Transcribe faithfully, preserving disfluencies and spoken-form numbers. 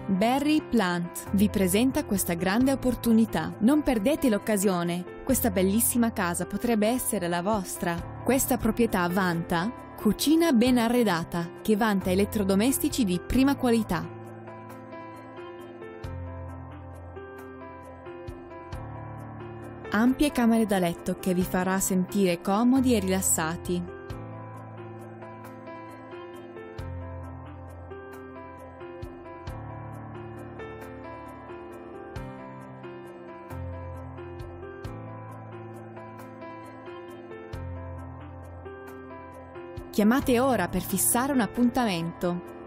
Berry Plant vi presenta questa grande opportunità. Non perdete l'occasione, questa bellissima casa potrebbe essere la vostra. Questa proprietà vanta cucina ben arredata, che vanta elettrodomestici di prima qualità. Ampie camere da letto che vi farà sentire comodi e rilassati. Chiamate ora per fissare un appuntamento.